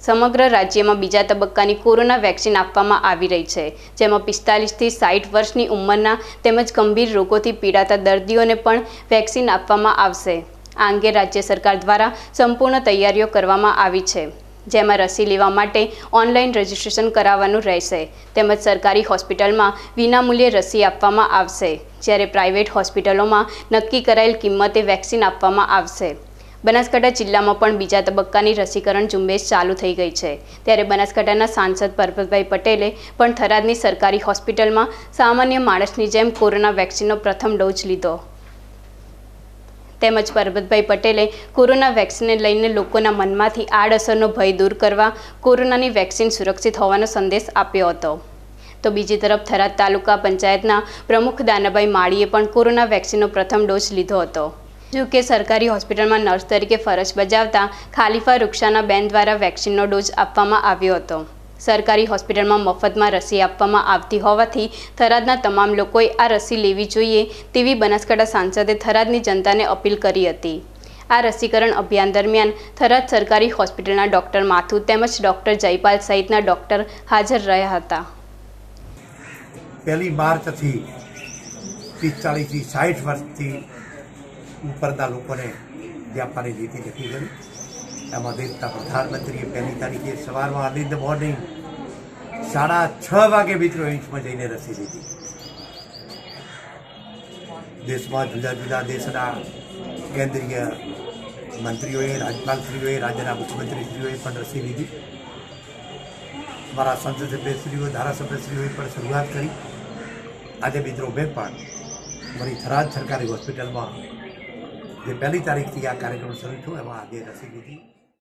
સમગ્ર રાજ્યમાં બીજા તબક્કાની કોરોના વેક્સિન આપવામાં આવી રહી છે, જેમાં 45 થી 60 વર્ષની ઉંમરના તેમજ ગંભીર રોગોથી પીડાતા દર્દીઓને પણ વેક્સિન આપવામાં આવશે। આ અંગે રાજ્ય સરકાર દ્વારા સંપૂર્ણ તૈયારીઓ કરવામાં આવી છે, જેમાં રસી લેવા માટે ઓનલાઈન રજીસ્ટ્રેશન કરાવવાનું રહેશે તેમજ સરકારી હોસ્પિટલમાં વિનામૂલ્યે રસી આપવામાં આવશે, જ્યારે પ્રાઇવેટ હોસ્પિટલોમાં નક્કી કરાયેલ કિંમતે વેક્સિન આપવામાં આવશે। બનાસકાંઠા જિલ્લામાં પણ બીજા તબક્કાની રસીકરણ ઝુંબેશ ચાલુ થઈ ગઈ છે, ત્યારે બનાસકાંઠાના સાંસદ પરબતભાઈ પટેલે પણ થરાદની સરકારી હોસ્પિટલમાં સામાન્ય માણસની જેમ કોરોના વેક્સિનનો પ્રથમ ડોઝ લીધો તેમજ પરબતભાઈ પટેલે કોરોના વેક્સિનને લઈને લોકોના મનમાંથી આડઅસરનો ભય દૂર કરવા કોરોનાની વેક્સિન સુરક્ષિત હોવાનો સંદેશ આપ્યો હતો। તો બીજી તરફ થરાદ તાલુકા પંચાયતના પ્રમુખ દાનાભાઈ માળીએ પણ કોરોના વેક્સિનનો પ્રથમ ડોઝ લીધો હતો। જો કે સરકારી હોસ્પિટલમાં નર્સ તરીકે ફરજ બજાવતા ખાલીફા રૂક્ષાના બેન દ્વારા વેક્સિનનો ડોઝ આપવામાં આવ્યો હતો। સરકારી હોસ્પિટલમાં મફતમાં રસી આપવામાં આવતી હોવાથી થરાદના તમામ લોકોએ આ રસી લેવી જોઈએ તેવી બનાસકાંઠા સાંસદે થરાદની જનતાને અપીલ કરી હતી। આ રસીકરણ અભિયાન દરમિયાન થરાદ સરકારી હોસ્પિટલના ડોક્ટર માથુ તેમજ ડોક્ટર જયપાલ સહિતના ડોક્ટર હાજર રહ્યા હતા। 1 માર્ચથી 45 થી 60 વર્ષથી ઉપરના લોકોને જે આપવાની નીતિ નક્કી કરી, એમાં દેશના પ્રધાનમંત્રીએ 1લી તારીખે સવારમાં અર્લી ઇન ધ મોર્નિંગ 6:30 વાગે મિત્રો એમ્સમાં જઈને રસી લીધી। દેશમાં જુદા જુદા દેશના કેન્દ્રીય મંત્રીઓએ, રાજ્યપાલશ્રીઓએ, રાજ્યના મુખ્યમંત્રીશ્રીઓએ પણ રસી લીધી। અમારા સંસદ સભ્યશ્રીઓ, ધારાસભ્યશ્રીઓએ પણ શરૂઆત કરી। આજે મિત્રો મેં પણ મારી થરાદ સરકારી હોસ્પિટલમાં જે 1લી તારીખથી આ કાર્યક્રમ શરૂ થયો એમાં આજે રસી લીધી।